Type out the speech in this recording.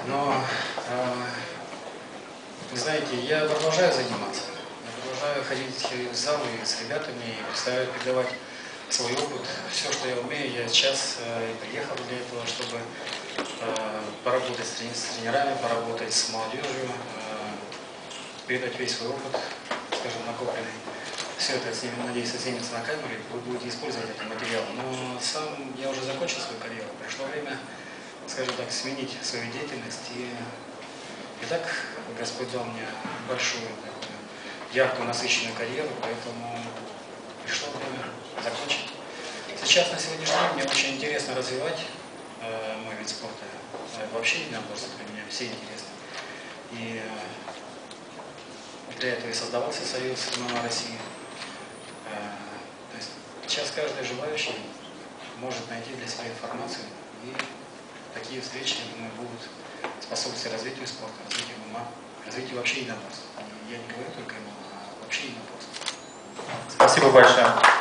Но, вы знаете, я продолжаю заниматься. Я продолжаю ходить в залы с ребятами и представляю передавать свой опыт. Все, что я умею, я сейчас приехал для этого, чтобы поработать с тренерами, поработать с молодежью, передать весь свой опыт, скажем, накопленный. Все это, надеюсь, снимется на камере, вы будете использовать этот материал. Но сам я уже закончил свою карьеру. Пришло время, скажем так, сменить свою деятельность. И так Господь дал мне большую, такую, яркую, насыщенную карьеру, поэтому пришло время закончить. Сейчас, на сегодняшний день, мне очень интересно развивать мой вид спорта. Вообще единоборство для меня все интересно. И для этого и создавался Союз ММА России. То есть сейчас каждый желающий может найти для себя информацию, и такие встречи, я думаю, будут способствовать развитию спорта, развитию ММА, развитию вообще единоборства. И я не говорю только ММА, а вообще единоборства. Спасибо большое.